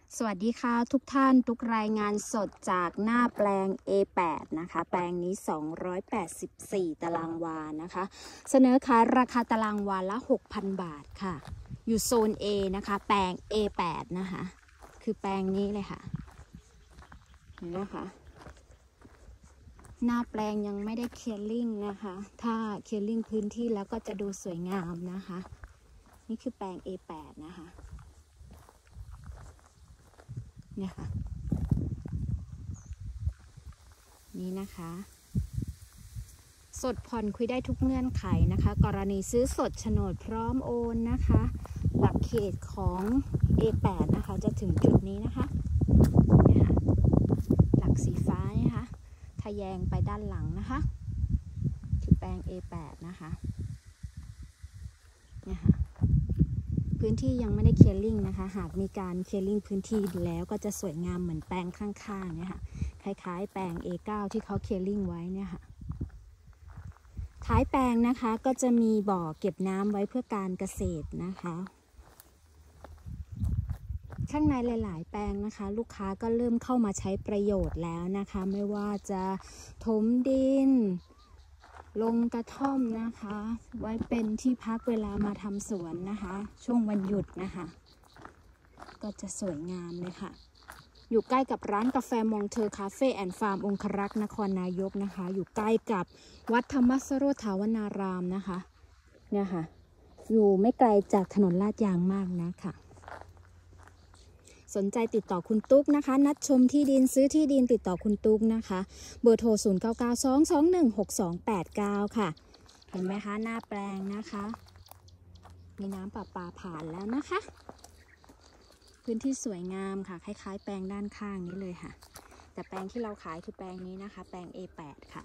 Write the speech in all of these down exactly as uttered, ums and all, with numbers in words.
สวัสดีค่ะทุกท่านทุกรายงานสดจากหน้าแปลง เอ แปด นะคะแปลงนี้สองร้อยแปดสิบสี่ตารางวานะคะเสนอขายราคาตารางวาละ หกพัน บาทค่ะอยู่โซน A นะคะแปลง เอ แปด นะคะคือแปลงนี้เลยค่ะเห็นไหมคะหน้าแปลงยังไม่ได้เคลียร์ลิ่งนะคะถ้าเคลียร์ลิ่งพื้นที่แล้วก็จะดูสวยงามนะคะนี่คือแปลง เอ แปด นะคะเนี่ยค่ะนี่นะคะสดผ่อนคุยได้ทุกเงื่อนไขนะคะกรณีซื้อสดโฉนดพร้อมโอนนะคะหลักเขตของ เอ แปด นะคะจะถึงจุดนี้นะคะเนี่ยค่ะหลักสีฟ้านะคะทะแยงไปด้านหลังนะคะคือแปลง เอ แปด นะคะเนี่ยค่ะพื้นที่ยังไม่ได้เคลียร์ลิ่งนะคะหากมีการเคลียร์ลิ่งพื้นที่แล้วก็จะสวยงามเหมือนแปลงข้างๆเนี่ยค่ะคล้ายๆแปลง เอ เก้า ที่เขาเคลียร์ลิ่งไว้เนี่ยค่ะท้ายแปลงนะคะก็จะมีบ่อเก็บน้ำไว้เพื่อการเกษตรนะคะข้างในหลายๆแปลงนะคะลูกค้าก็เริ่มเข้ามาใช้ประโยชน์แล้วนะคะไม่ว่าจะถมดินลงกระท่อมนะคะไว้เป็นที่พักเวลามาทำสวนนะคะช่วงวันหยุดนะคะก็จะสวยงามเลยค่ะอยู่ใกล้กับร้านกาแฟมองเทอร์คาเฟ่แอนด์ฟาร์มองครักษ์นครนายกนะคะอยู่ใกล้กับวัดธรรมสโรถาวนารามนะคะเนี่ยค่ะอยู่ไม่ไกลจากถนนลาดยางมากนะค่ะสนใจติดต่อคุณตุ๊กนะคะนัดชมที่ดินซื้อที่ดินติดต่อคุณตุ๊กนะคะเบอร์โทรศูนย์ เก้า เก้า สอง สอง หนึ่ง หก สอง แปด เก้าค่ะเห็นไหมคะหน้าแปลงนะคะมีน้ำประปาผ่านแล้วนะคะพื้นที่สวยงามค่ะคล้ายๆแปลงด้านข้างนี้เลยค่ะแต่แปลงที่เราขายคือแปลงนี้นะคะแปลง เอ แปด ค่ะ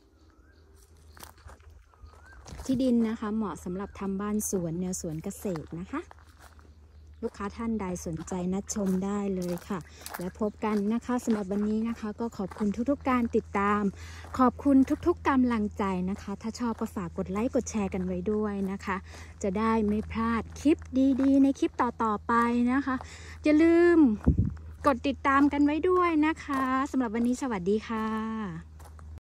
ที่ดินนะคะเหมาะสำหรับทำบ้านสวนแนวสวนเกษตรนะคะลูกค้าท่านใดสนใจนัดชมได้เลยค่ะและพบกันนะคะสำหรับวันนี้นะคะก็ขอบคุณทุกๆการติดตามขอบคุณทุกๆกำลังใจนะคะถ้าชอบก็ฝากกดไลค์กดแชร์กันไว้ด้วยนะคะจะได้ไม่พลาดคลิปดีๆในคลิปต่อๆไปนะคะอย่าลืมกดติดตามกันไว้ด้วยนะคะสำหรับวันนี้สวัสดีค่ะ